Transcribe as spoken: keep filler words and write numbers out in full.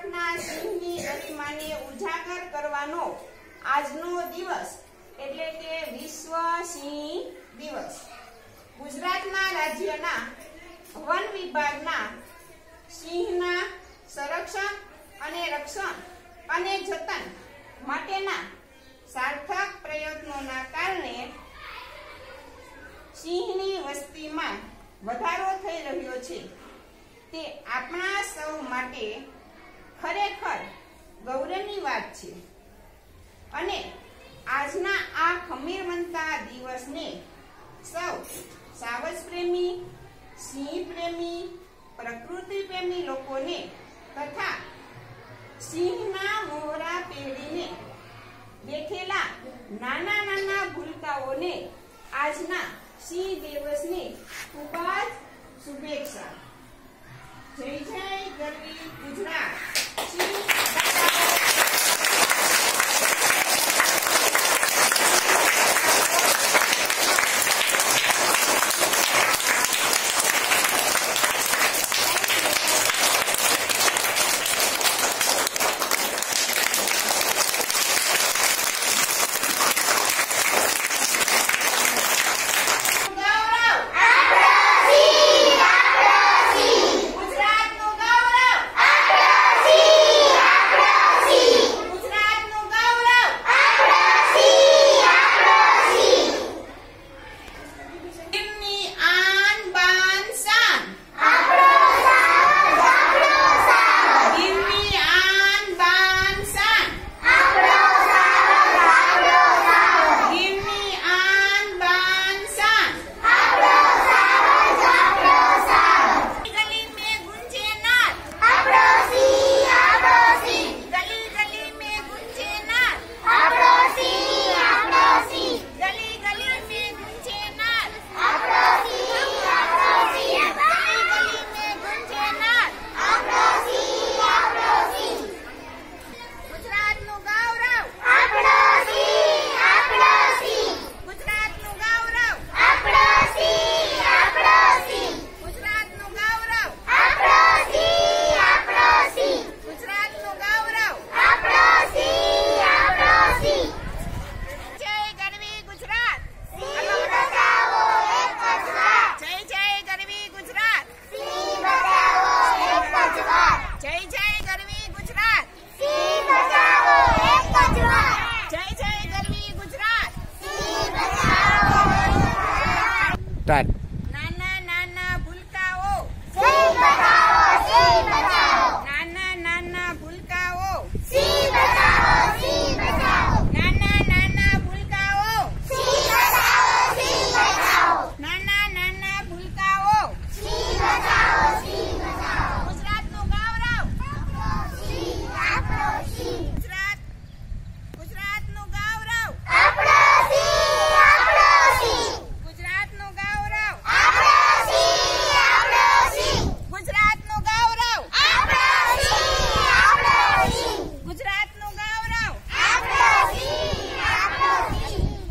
ભારતના સિંહની ગરિમાને ઉજાગર કરવાનો આજનો દિવસ એટલે કે વિશ્વ સિંહ દિવસ ગુજરાતના રાજ્યના વન વિભાગના સિંહના સંરક્ષણ અને રક્ષણ અને જતન માટેના સાર્થક પ્રયત્નોના કારણે સિંહની વસ્તીમાં વધારો થઈ રહ્યો છે તે આપણા સૌ માટે ખરેખર ગૌરવની વાત છે અને આજના આ ખમીરવંતા દિવસને સૌ સાવજ પ્રેમી સિંહ પ્રેમી પ્રકૃતિ પ્રેમી લોકોને તથા સિંહના મોહરા પહેરીને બેઠેલા નાના નાના ભૂલકાઓને આજના સિંહ દિવસની ખૂબ જ શુભેચ્છા. જય જય ગરવી ગુજરાત.